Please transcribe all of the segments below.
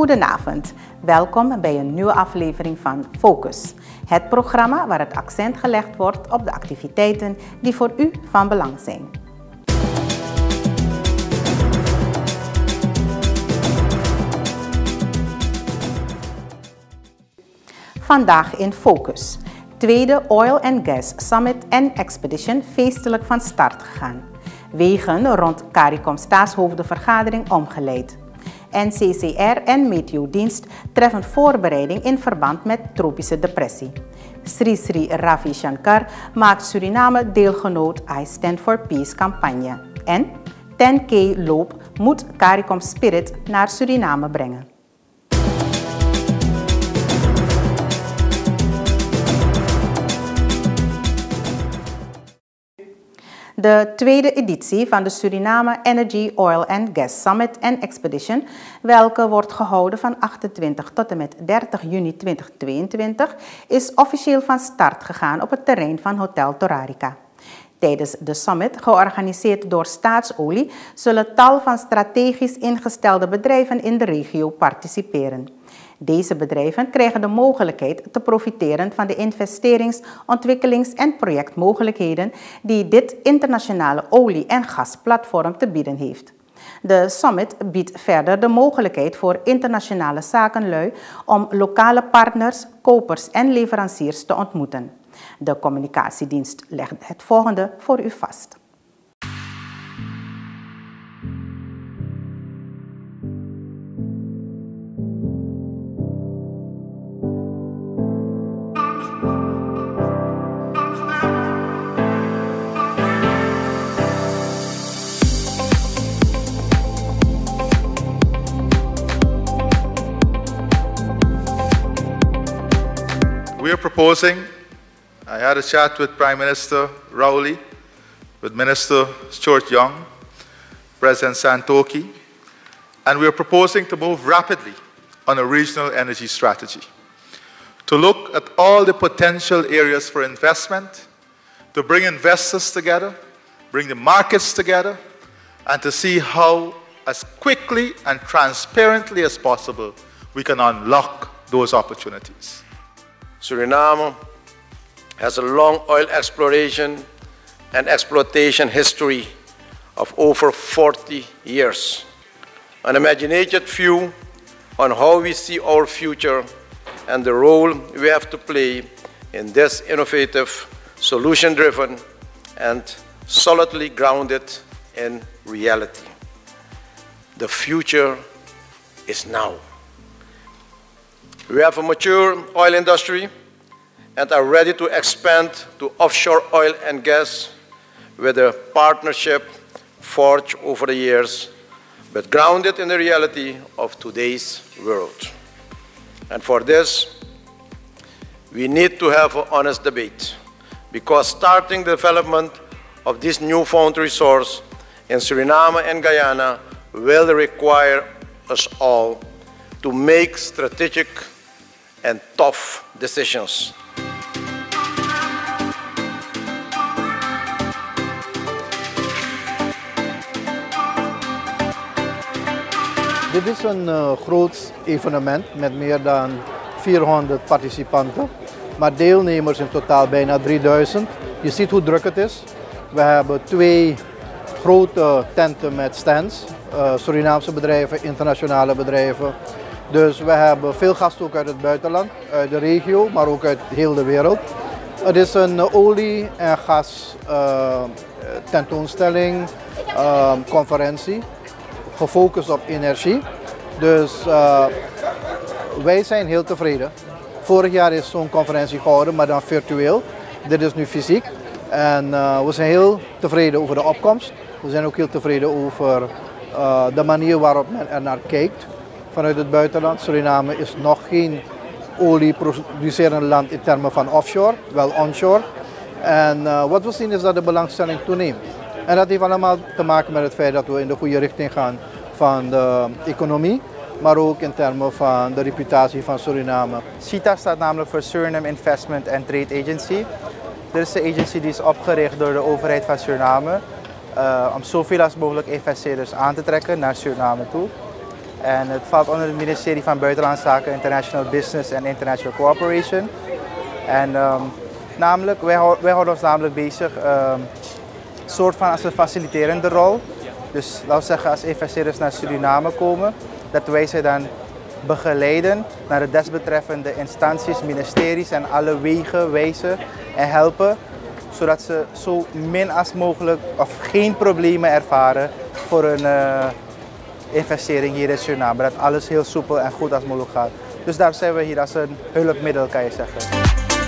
Goedenavond, welkom bij een nieuwe aflevering van Focus. Het programma waar het accent gelegd wordt op de activiteiten die voor u van belang zijn. Vandaag in Focus. Tweede Oil and Gas Summit and Expedition feestelijk van start gegaan. Wegen rond CARICOM staatshoofdenvergadering omgeleid. NCCR en Meteodienst treffen voorbereiding in verband met tropische depressie. Sri Sri Ravi Shankar maakt Suriname deelgenoot I Stand for Peace campagne. En 10K loop moet CARICOM Spirit naar Suriname brengen. De tweede editie van de Suriname Energy, Oil and Gas Summit and Expedition, welke wordt gehouden van 28 tot en met 30 juni 2022, is officieel van start gegaan op het terrein van Hotel Torarica. Tijdens de summit, georganiseerd door Staatsolie, zullen tal van strategisch ingestelde bedrijven in de regio participeren. Deze bedrijven krijgen de mogelijkheid te profiteren van de investerings-, ontwikkelings- en projectmogelijkheden die dit internationale olie- en gasplatform te bieden heeft. De summit biedt verder de mogelijkheid voor internationale zakenlui om lokale partners, kopers en leveranciers te ontmoeten. De communicatiedienst legt het volgende voor u vast. We are proposing, I had a chat with Prime Minister Rowley, with Minister Stuart Young, President Santoki, and we are proposing to move rapidly on a regional energy strategy, to look at all the potential areas for investment, to bring investors together, bring the markets together, and to see how, as quickly and transparently as possible, we can unlock those opportunities. Suriname has a long oil exploration and exploitation history of over 40 years. An imaginative view on how we see our future and the role we have to play in this innovative, solution-driven, and solidly grounded in reality. The future is now. We have a mature oil industry and are ready to expand to offshore oil and gas with a partnership forged over the years, but grounded in the reality of today's world. And for this, we need to have an honest debate, because starting the development of this newfound resource in Suriname and Guyana will require us all to make strategic and tough decisions. Dit is een groot evenement met meer dan 400 participanten, maar deelnemers in totaal bijna 3000. Je ziet hoe druk het is. We hebben 2 grote tenten met stands, Surinaamse bedrijven, internationale bedrijven. Dus we hebben veel gasten ook uit het buitenland, uit de regio, maar ook uit heel de wereld. Het is een olie- en gas tentoonstelling, conferentie, gefocust op energie. Dus wij zijn heel tevreden. Vorig jaar is zo'n conferentie gehouden, maar dan virtueel. Dit is nu fysiek. En we zijn heel tevreden over de opkomst. We zijn ook heel tevreden over de manier waarop men er naar kijkt vanuit het buitenland. Suriname is nog geen olieproducerend land in termen van offshore, wel onshore. En wat we zien is dat de belangstelling toeneemt. En dat heeft allemaal te maken met het feit dat we in de goede richting gaan van de economie, maar ook in termen van de reputatie van Suriname. SITA staat namelijk voor Suriname Investment and Trade Agency. Dit is de agency die is opgericht door de overheid van Suriname om zoveel als mogelijk investeerders aan te trekken naar Suriname toe. En het valt onder het ministerie van Buitenlandse Zaken, International Business en International Cooperation. En namelijk, wij houden ons namelijk bezig, soort van als een faciliterende rol. Dus laten we zeggen, als investeerders naar Suriname komen, dat wij ze dan begeleiden naar de desbetreffende instanties, ministeries en alle wegen wijzen en helpen, zodat ze zo min als mogelijk of geen problemen ervaren voor een investering hier in Suriname. Dat alles heel soepel en goed als mogelijk gaat. Dus daar zijn we hier als een hulpmiddel, kan je zeggen.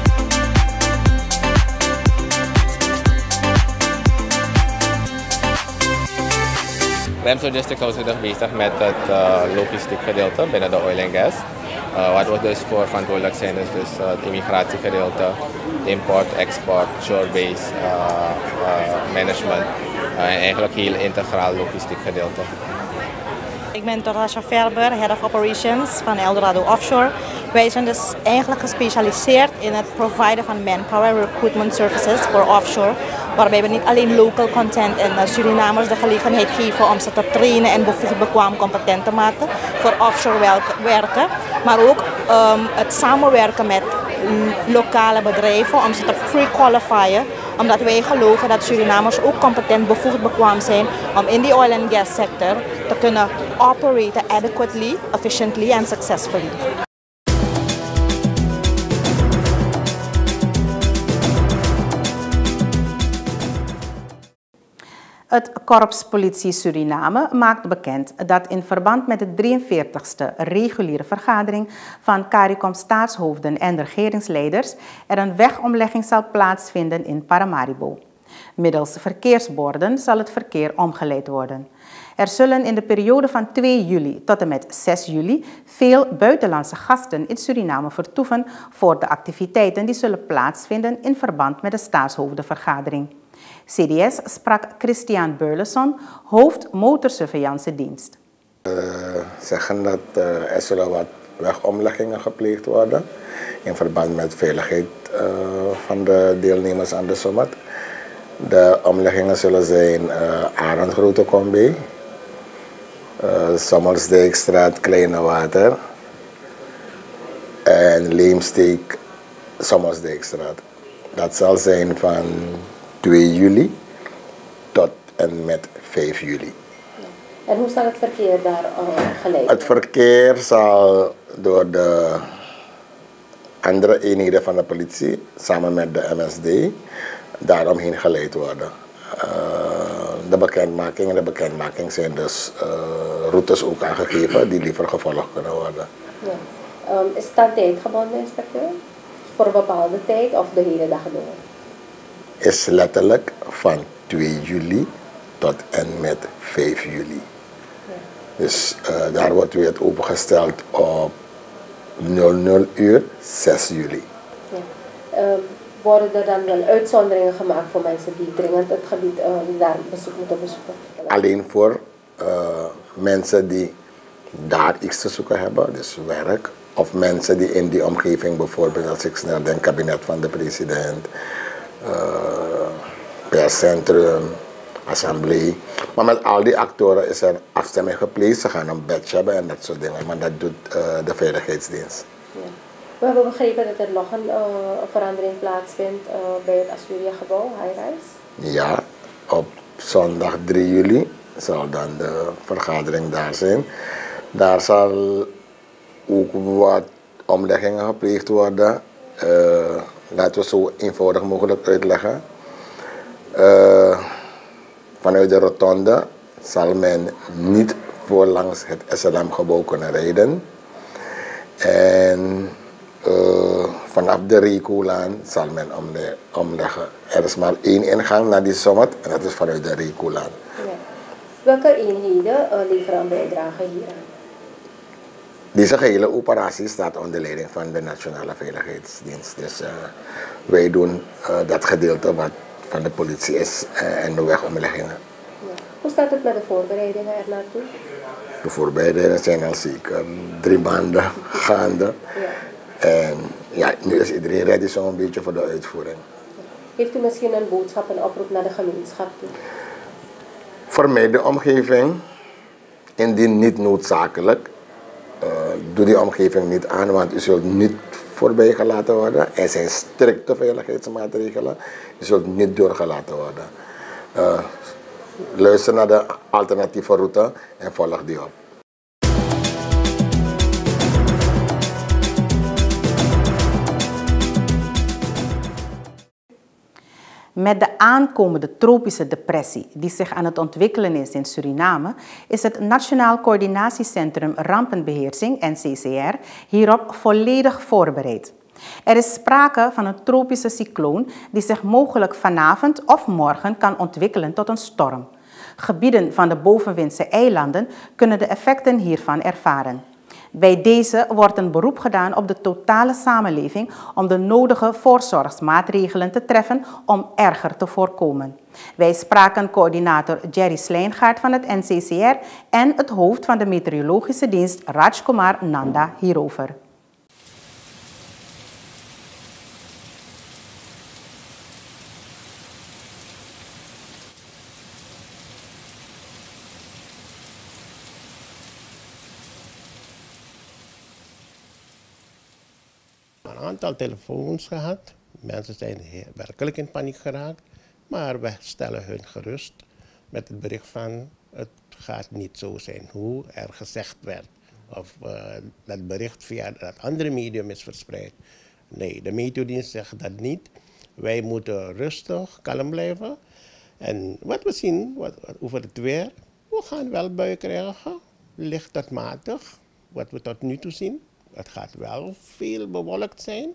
Rams Logistics houdt zich bezig met het logistiek gedeelte binnen de oil en gas. Wat we dus voor verantwoordelijk zijn is dus het immigratiegedeelte, import, export, shore-base management. Eigenlijk heel integraal logistiek gedeelte. Ik ben Torasha Ferber, Head of Operations van Eldorado Offshore. Wij zijn dus eigenlijk gespecialiseerd in het providen van manpower en recruitment services voor offshore. Waarbij we niet alleen local content en Surinamers de gelegenheid geven om ze te trainen en bevoegd bekwaam competent te maken voor offshore werken. Maar ook het samenwerken met lokale bedrijven om ze te pre-qualifyen. Omdat wij geloven dat Surinamers ook competent bevoegd bekwaam zijn om in die oil and gas sector te kunnen operaten adequately, efficiently and successfully. Het Korps Politie Suriname maakt bekend dat in verband met de 43e reguliere vergadering van CARICOM staatshoofden en regeringsleiders er een wegomlegging zal plaatsvinden in Paramaribo. Middels verkeersborden zal het verkeer omgeleid worden. Er zullen in de periode van 2 juli tot en met 6 juli veel buitenlandse gasten in Suriname vertoeven voor de activiteiten die zullen plaatsvinden in verband met de staatshoofdenvergadering. CDS sprak Christian Burleson, hoofd motorsurveillance dienst. Zeggen dat er zullen wat wegomleggingen gepleegd worden in verband met veiligheid van de deelnemers aan de summit. De omleggingen zullen zijn Arendgrote Combi, Sommelsdijkstraat Kleine Water en Leemsteek Sommelsdijkstraat. Dat zal zijn van 2 juli tot en met 5 juli. En hoe zal het verkeer daar geleid? Het verkeer zal door de andere eenheden van de politie samen met de MSD daaromheen geleid worden. De bekendmaking zijn dus routes ook aangegeven die liever gevolgd kunnen worden. Ja. Is het aan tijd gebonden, inspecteur? Voor een bepaalde tijd of de hele dag door? Is letterlijk van 2 juli tot en met 5 juli. Ja. Dus daar wordt weer het opengesteld op 00 uur 6 juli. Ja. Worden er dan wel uitzonderingen gemaakt voor mensen die dringend het gebied daar moeten bezoeken? Alleen voor mensen die daar iets te zoeken hebben, dus werk. Of mensen die in die omgeving, bijvoorbeeld als ik snel denk, kabinet van de president, perscentrum, assemblee. Maar met al die actoren is er afstemming gepleegd. Ze gaan een badge hebben en dat soort dingen. Maar dat doet de veiligheidsdienst. Ja. We hebben begrepen dat er nog een verandering plaatsvindt bij het Azuria-gebouw, High-Rise. Ja, op zondag 3 juli zal dan de vergadering daar zijn. Daar zal ook wat omleggingen gepleegd worden. Laten we zo eenvoudig mogelijk uitleggen. Vanuit de rotonde zal men niet voorlangs het SLM-gebouw kunnen rijden. En vanaf de Ricolaan zal men omleggen. Er is maar 1 ingang naar die summit en dat is vanuit de Ricolaan. Ja. Welke eenheden leveren een bijdrage hieraan? Deze gehele operatie staat onder leiding van de Nationale Veiligheidsdienst. Dus wij doen dat gedeelte wat van de politie is en de wegomleggingen. Ja. Hoe staat het met de voorbereidingen er naartoe? De voorbereidingen zijn al zeker 3 maanden gaande. Ja. En ja, nu is iedereen ready zo'n beetje voor de uitvoering. Heeft u misschien een boodschap, een oproep naar de gemeenschap toe? Voor mij de omgeving Indien niet noodzakelijk, doe die omgeving niet aan, want u zult niet voorbij gelaten worden. Er zijn strikte veiligheidsmaatregelen. U zult niet doorgelaten worden. Luister naar de alternatieve route en volg die op. Met de aankomende tropische depressie die zich aan het ontwikkelen is in Suriname, is het Nationaal Coördinatiecentrum Rampenbeheersing, NCCR, hierop volledig voorbereid. Er is sprake van een tropische cycloon die zich mogelijk vanavond of morgen kan ontwikkelen tot een storm. Gebieden van de bovenwindse eilanden kunnen de effecten hiervan ervaren. Bij deze wordt een beroep gedaan op de totale samenleving om de nodige voorzorgsmaatregelen te treffen om erger te voorkomen. Wij spraken coördinator Jerry Slijngaard van het NCCR en het hoofd van de meteorologische dienst Rajkumar Nanda hierover. Een aantal telefoons gehad. Mensen zijn werkelijk in paniek geraakt. Maar we stellen hun gerust met het bericht van het gaat niet zo zijn hoe er gezegd werd. Of dat bericht via dat andere medium is verspreid. Nee, de meteordienst zegt dat niet. Wij moeten rustig, kalm blijven. En wat we zien over het weer, we gaan wel buien krijgen. Licht tot matig, wat we tot nu toe zien. Het gaat wel veel bewolkt zijn,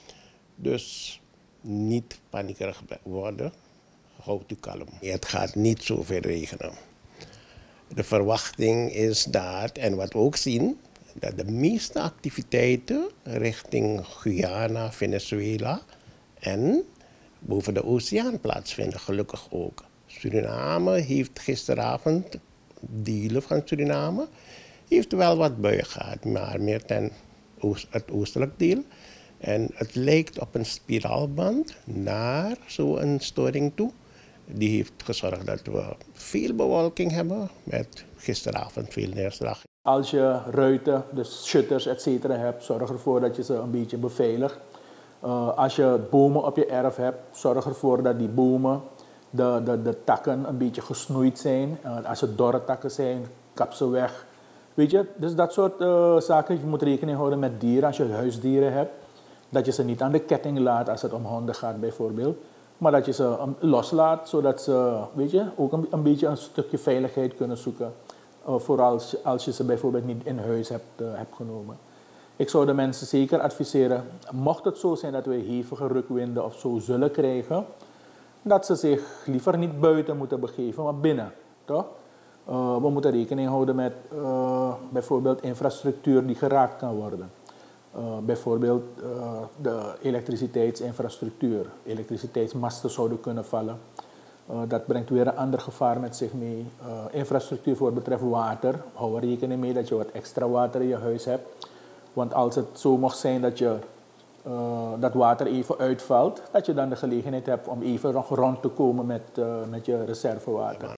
dus niet paniekerig worden. Houd u kalm. Het gaat niet zoveel regenen. De verwachting is dat, en wat we ook zien, dat de meeste activiteiten richting Guyana, Venezuela en boven de oceaan plaatsvinden, gelukkig ook. Suriname heeft gisteravond, delen van Suriname, heeft wel wat buien gehad, maar meer ten het oostelijk deel. En het lijkt op een spiraalband naar zo'n storing toe. Die heeft gezorgd dat we veel bewolking hebben met gisteravond veel neerslag. Als je ruiten, dus shutters etc. hebt, zorg ervoor dat je ze een beetje beveiligt. Als je bomen op je erf hebt, zorg ervoor dat die bomen, de takken een beetje gesnoeid zijn. Als het dorre takken zijn, kap ze weg. Weet je, dus dat soort zaken. Je moet rekening houden met dieren. Als je huisdieren hebt, dat je ze niet aan de ketting laat als het om honden gaat bijvoorbeeld. Maar dat je ze loslaat, zodat ze, weet je, ook een beetje een stukje veiligheid kunnen zoeken. Vooral als je ze bijvoorbeeld niet in huis hebt genomen. Ik zou de mensen zeker adviseren, mocht het zo zijn dat we hevige rukwinden of zo zullen krijgen, dat ze zich liever niet buiten moeten begeven, maar binnen, toch? We moeten rekening houden met bijvoorbeeld infrastructuur die geraakt kan worden. Bijvoorbeeld de elektriciteitsinfrastructuur. Elektriciteitsmasten zouden kunnen vallen. Dat brengt weer een ander gevaar met zich mee. Infrastructuur voor betreft water. Hou er rekening mee dat je wat extra water in je huis hebt. Want als het zo mocht zijn dat dat water even uitvalt, dat je dan de gelegenheid hebt om even nog rond te komen met je reservewater.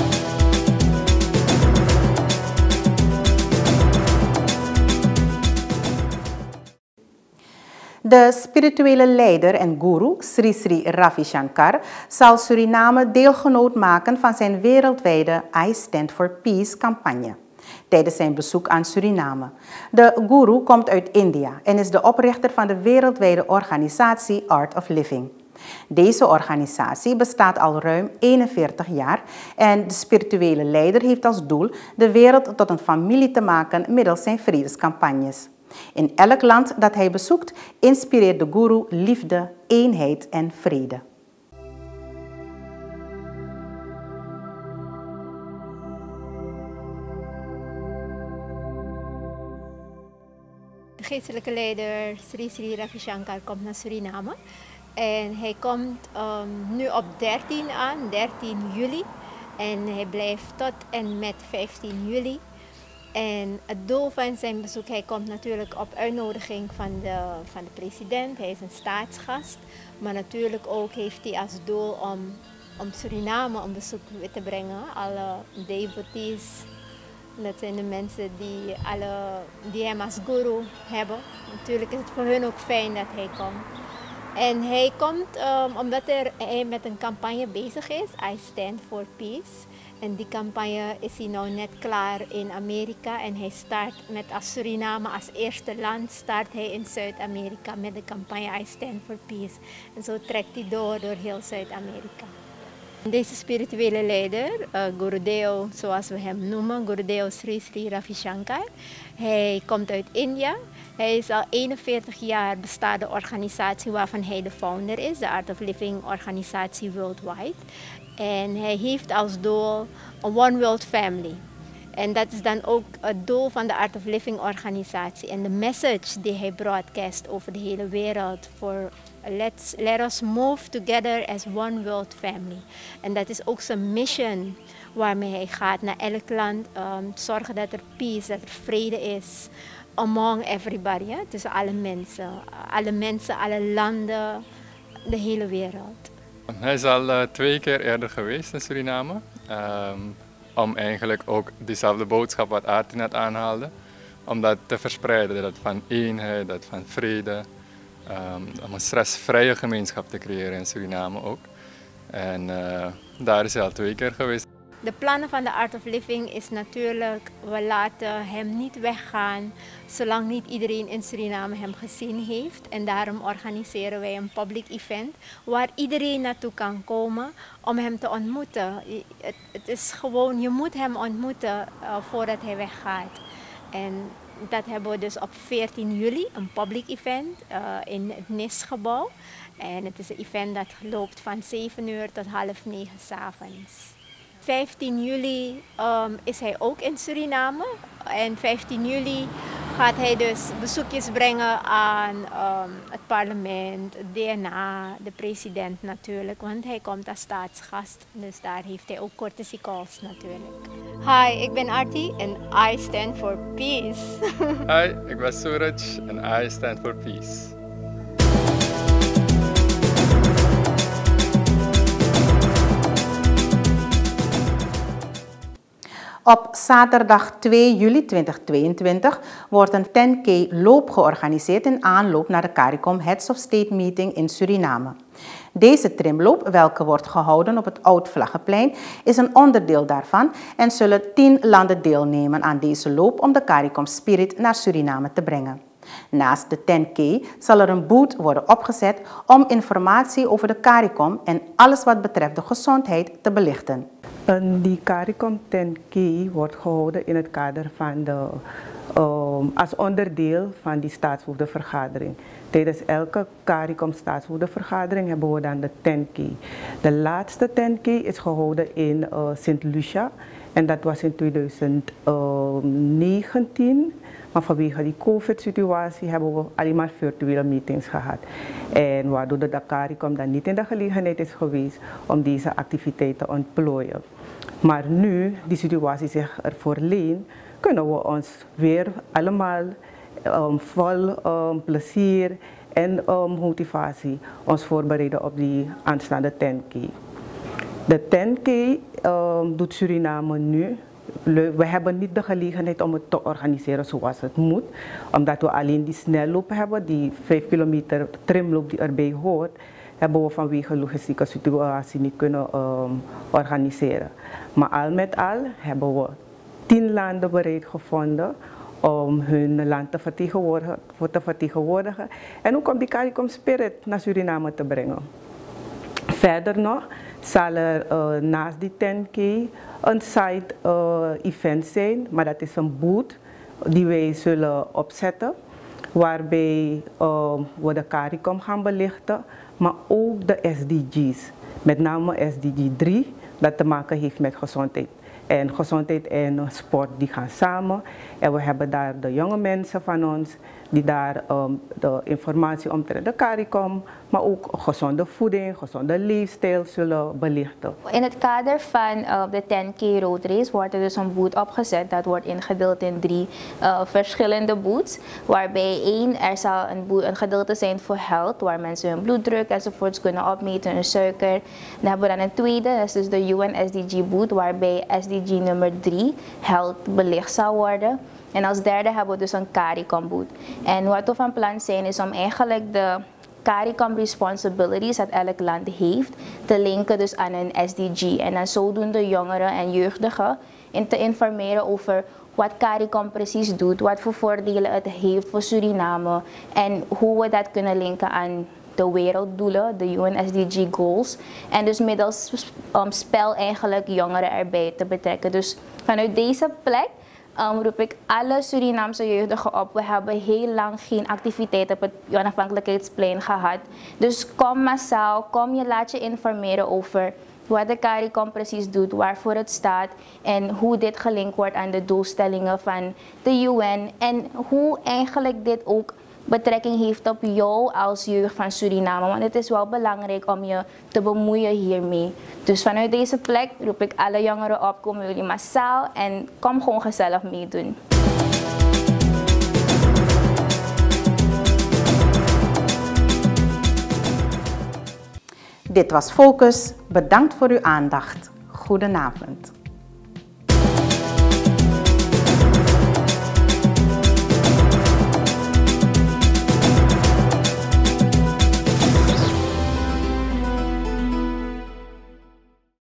De spirituele leider en guru Sri Sri Ravi Shankar zal Suriname deelgenoot maken van zijn wereldwijde I Stand for Peace campagne tijdens zijn bezoek aan Suriname. De guru komt uit India en is de oprichter van de wereldwijde organisatie Art of Living. Deze organisatie bestaat al ruim 41 jaar en de spirituele leider heeft als doel de wereld tot een familie te maken middels zijn vredescampagnes. In elk land dat hij bezoekt, inspireert de guru liefde, eenheid en vrede. De geestelijke leider Sri Sri Ravi Shankar komt naar Suriname. En hij komt nu op 13 juli. En hij blijft tot en met 15 juli. En het doel van zijn bezoek, hij komt natuurlijk op uitnodiging van de president. Hij is een staatsgast. Maar natuurlijk ook heeft hij als doel om Suriname een bezoek te brengen. Alle devotees Dat zijn de mensen die hem als guru hebben. Natuurlijk is het voor hun ook fijn dat hij komt. En hij komt omdat hij met een campagne bezig is, I Stand for Peace. En die campagne is hij nou net klaar in Amerika. En hij start als Suriname als eerste land start hij in Zuid-Amerika met de campagne I Stand for Peace. En zo trekt hij door heel Zuid-Amerika. Deze spirituele leider, Gurudeo, zoals we hem noemen, Gurudeo Sri Sri Ravi Shankar, hij komt uit India. Hij is al 41 jaar bestaande organisatie waarvan hij de founder is, de Art of Living organisatie worldwide. En hij heeft als doel een One World Family. En dat is dan ook het doel van de Art of Living organisatie. En de message die hij broadcast over de hele wereld voor let us move together as one world family. En dat is ook zijn mission waarmee hij gaat naar elk land. Zorgen dat er peace, dat er vrede is among everybody. Ja? Tussen alle mensen, alle landen, de hele wereld. Hij is al 2 keer eerder geweest in Suriname. Om eigenlijk ook diezelfde boodschap wat Aarti net aanhaalde. Om dat te verspreiden, dat van eenheid, dat van vrede. Om een stressvrije gemeenschap te creëren in Suriname ook. En daar is hij al 2 keer geweest. De plannen van de Art of Living is natuurlijk, we laten hem niet weggaan zolang niet iedereen in Suriname hem gezien heeft. En daarom organiseren wij een public event waar iedereen naartoe kan komen om hem te ontmoeten. Het is gewoon, je moet hem ontmoeten voordat hij weggaat. En dat hebben we dus op 14 juli, een public event in het NIS-gebouw. En het is een event dat loopt van 7 uur tot 8:30 s'avonds. 15 juli is hij ook in Suriname. En 15 juli gaat hij dus bezoekjes brengen aan het parlement, het DNA, de president natuurlijk. Want hij komt als staatsgast, dus daar heeft hij ook courtesy calls natuurlijk. Hi, ik ben Aarti en I stand for peace. Hi, ik ben Suraj en I stand for peace. Op zaterdag 2 juli 2022 wordt een 10K loop georganiseerd in aanloop naar de CARICOM Heads of State Meeting in Suriname. Deze trimloop, welke wordt gehouden op het Oud-Vlaggenplein, is een onderdeel daarvan en zullen 10 landen deelnemen aan deze loop om de CARICOM Spirit naar Suriname te brengen. Naast de 10K zal er een booth worden opgezet om informatie over de CARICOM en alles wat betreft de gezondheid te belichten. Die CARICOM 10K wordt gehouden in het kader van als onderdeel van die staatshoofdenvergadering. Tijdens elke CARICOM staatshoofdenvergadering hebben we dan de 10K. De laatste 10K is gehouden in Sint Lucia en dat was in 2019. Maar vanwege die COVID-situatie hebben we alleen maar virtuele meetings gehad. En waardoor de CARICOM dan niet in de gelegenheid is geweest om deze activiteit te ontplooien. Maar nu die situatie zich ervoor leent, kunnen we ons weer allemaal vol plezier en motivatie ons voorbereiden op die aanstaande 10K. De 10K doet Suriname nu. We hebben niet de gelegenheid om het te organiseren zoals het moet, omdat we alleen die snelloop hebben, die 5 kilometer trimloop die erbij hoort, hebben we vanwege logistieke situatie niet kunnen organiseren. Maar al met al hebben we 10 landen bereid gevonden om hun land te vertegenwoordigen en ook om die CARICOM Spirit naar Suriname te brengen. Verder nog zal er naast die 10K een side event zijn, maar dat is een booth die wij zullen opzetten, waarbij we de CARICOM gaan belichten, maar ook de SDG's, met name SDG 3, dat te maken heeft met gezondheid. En gezondheid en sport die gaan samen. En we hebben daar de jonge mensen van ons die daar de informatie omtrent de CARICOM, maar ook gezonde voeding, gezonde leefstijl zullen belichten. In het kader van de 10K Road Race wordt er dus een boot opgezet. Dat wordt ingedeeld in 3 verschillende booths. Waarbij er zal een gedeelte zijn voor health, waar mensen hun bloeddruk enzovoorts kunnen opmeten, hun suiker. Dan hebben we dan een tweede, dat is dus de UN SDG boot, waarbij SDG SDG nummer 3, health, belicht zou worden. En als derde hebben we dus een CARICOM-boot. En wat we van plan zijn is om eigenlijk de CARICOM responsibilities dat elk land heeft, te linken dus aan een SDG. En dan zodoende jongeren en jeugdigen te informeren over wat CARICOM precies doet, wat voor voordelen het heeft voor Suriname en hoe we dat kunnen linken aan de werelddoelen, de UN SDG goals. En dus middels spel eigenlijk jongeren erbij te betrekken. Dus vanuit deze plek roep ik alle Surinaamse jeugdigen op. We hebben heel lang geen activiteit op het onafhankelijkheidsplein gehad. Dus kom massaal, laat je informeren over wat de CARICOM precies doet, waarvoor het staat en hoe dit gelinkt wordt aan de doelstellingen van de UN en hoe eigenlijk dit ook betrekking heeft op jou als jeugd van Suriname. Want het is wel belangrijk om je te bemoeien hiermee. Dus vanuit deze plek roep ik alle jongeren op, komen jullie massaal en kom gewoon gezellig meedoen. Dit was Focus. Bedankt voor uw aandacht. Goedenavond.